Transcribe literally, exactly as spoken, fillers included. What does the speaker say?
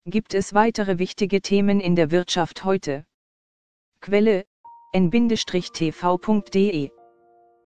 Gibt es weitere wichtige Themen in der Wirtschaft heute? Quelle: en Bindestrich T V punkt de